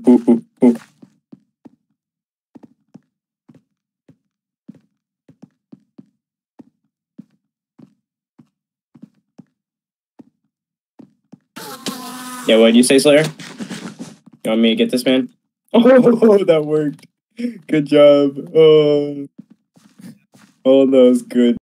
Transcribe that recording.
ooh. Yeah, what did you say, Slayer? You want me to get this man? Oh, that worked. Good job. Oh, that was good.